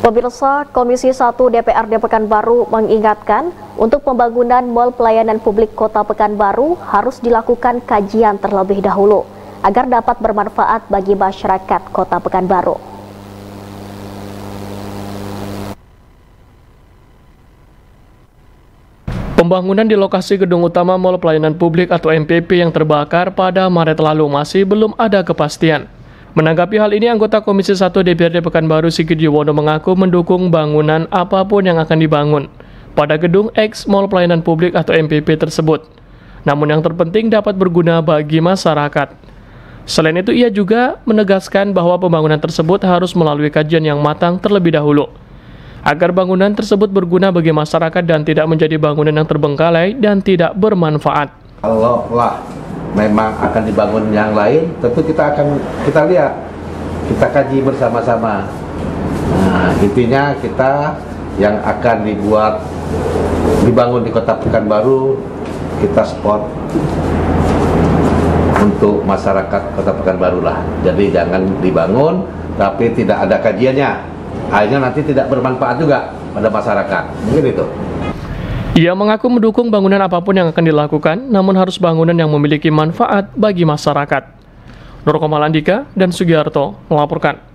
Pemirsa, Komisi 1 DPRD Pekanbaru mengingatkan untuk pembangunan mal pelayanan publik Kota Pekanbaru harus dilakukan kajian terlebih dahulu agar dapat bermanfaat bagi masyarakat Kota Pekanbaru. Pembangunan di lokasi gedung utama Mal Pelayanan Publik atau MPP yang terbakar pada Maret lalu masih belum ada kepastian. Menanggapi hal ini, anggota Komisi 1 DPRD Pekanbaru Sigit Yuwono mengaku mendukung bangunan apapun yang akan dibangun pada gedung X Mal Pelayanan Publik atau MPP tersebut. Namun yang terpenting dapat berguna bagi masyarakat. Selain itu, ia juga menegaskan bahwa pembangunan tersebut harus melalui kajian yang matang terlebih dahulu, agar bangunan tersebut berguna bagi masyarakat dan tidak menjadi bangunan yang terbengkalai dan tidak bermanfaat. Kalau memang akan dibangun yang lain, tentu kita lihat, kita kaji bersama-sama. Nah, intinya kita yang akan dibangun di Kota Pekanbaru, kita support untuk masyarakat Kota Pekanbaru lah. Jadi jangan dibangun tapi tidak ada kajiannya, akhirnya nanti tidak bermanfaat juga pada masyarakat. Mungkin itu. Ia mengaku mendukung bangunan apapun yang akan dilakukan, namun harus bangunan yang memiliki manfaat bagi masyarakat. Nur Komal Andika dan Sugiarto melaporkan.